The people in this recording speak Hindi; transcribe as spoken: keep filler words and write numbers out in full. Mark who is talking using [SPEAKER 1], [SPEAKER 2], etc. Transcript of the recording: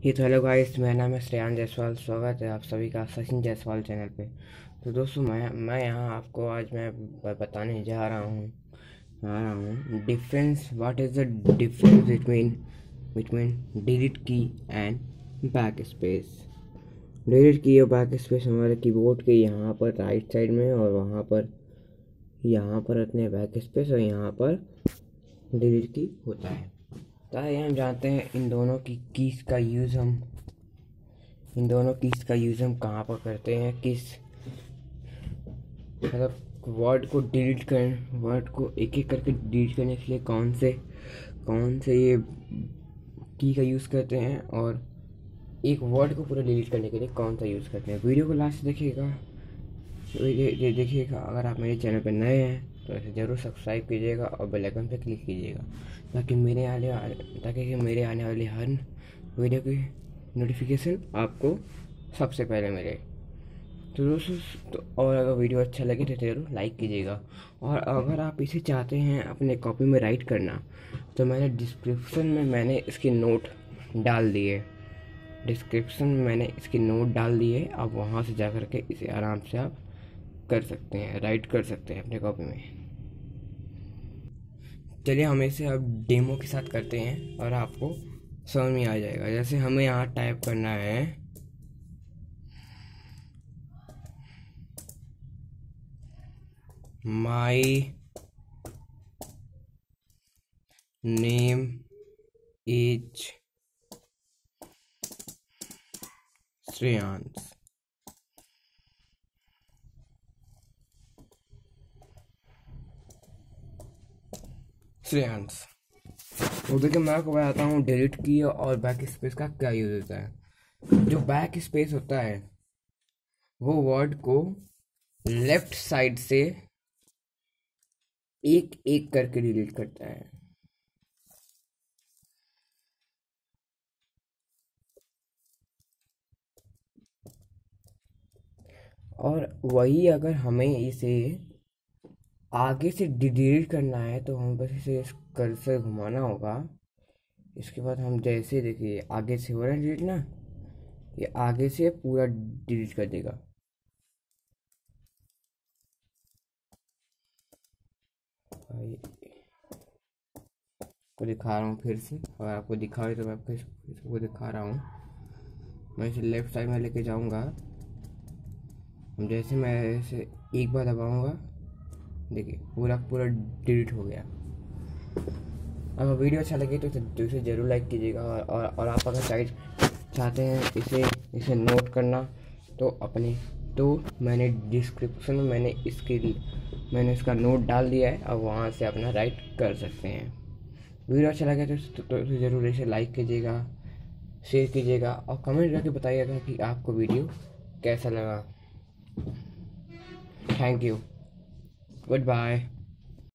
[SPEAKER 1] ये तो हेलो गाइस, मेरा नाम है श्रेयान जायसवाल। स्वागत है आप सभी का सचिन जायसवाल चैनल पे। तो दोस्तों, मैं मैं यहाँ आपको आज मैं ब- बताने जा रहा हूँ आ रहा हूँ difference. What is the difference between between delete key and back space. Delete key और बैक स्पेस हमारे कीबोर्ड के यहाँ पर राइट साइड में, और वहाँ पर यहाँ पर अपने बैक स्पेस और यहाँ पर डिलीट की होता है। ताकि हम जानते हैं इन दोनों की कीज का यूज़ हम इन दोनों कीज का यूज़ हम कहाँ पर करते हैं, किस मतलब वर्ड को डिलीट कर वर्ड को एक एक करके डिलीट करने के लिए कौन से कौन से ये की का यूज़ करते हैं, और एक वर्ड को पूरा डिलीट करने के लिए कौन सा यूज़ करते हैं। वीडियो को लास्ट देखिएगा दे, देखिएगा। अगर आप मेरे चैनल पर नए हैं तो इसे ज़रूर सब्सक्राइब कीजिएगा और बेल आइकन पर क्लिक कीजिएगा, ताकि मेरे आने ताकि कि मेरे आने वाली हर वीडियो की नोटिफिकेशन आपको सबसे पहले मिले। तो दोस्तों, तो और अगर वीडियो अच्छा लगे तो ज़रूर लाइक कीजिएगा। और अगर आप इसे चाहते हैं अपने कॉपी में राइट करना, तो मैंने डिस्क्रिप्शन में मैंने इसके नोट डाल दिए डिस्क्रिप्शन में मैंने इसकी नोट डाल दी है। आप वहाँ से जा कर के इसे आराम से आप कर सकते हैं, राइट कर सकते हैं अपने कॉपी में। चलिए हम इसे अब डेमो के साथ करते हैं और आपको समझ में आ जाएगा। जैसे हमें यहाँ टाइप करना है my name is Shreyansh. Shreyansh तो देखिए, मैं आपको बताता हूँ डिलीट की और बैक स्पेस का क्या यूज होता है। जो बैक स्पेस होता है वो वर्ड को लेफ्ट साइड से एक एक करके डिलीट करता है। और वही अगर हमें इसे आगे से डिलीट करना है तो हमें बस इसे कर्सर घुमाना होगा। इसके बाद हम जैसे देखिए आगे से हो रहा है डिलीट ना, ये आगे से पूरा डिलीट कर देगा। को दिखा रहा हूँ फिर से, और आपको दिखा रही तो मैं आपको इसको दिखा रहा हूँ। मैं इसे लेफ्ट साइड में लेके जाऊँगा। जैसे मैं इसे एक बार दबाऊँगा, देखिए पूरा पूरा डिलीट हो गया। अगर वीडियो अच्छा लगे तो, तो इसे ज़रूर लाइक कीजिएगा। और, और, और आप अगर साइड चाहते हैं इसे इसे नोट करना तो अपने तो मैंने डिस्क्रिप्शन में मैंने इसके मैंने इसका नोट डाल दिया है। अब वहाँ से अपना राइट कर सकते हैं। वीडियो अच्छा लगे तो, तो, तो इसे ज़रूर इसे लाइक कीजिएगा, शेयर कीजिएगा और कमेंट करके बताइएगा कि आपको वीडियो कैसा लगा। Thank you, good bye.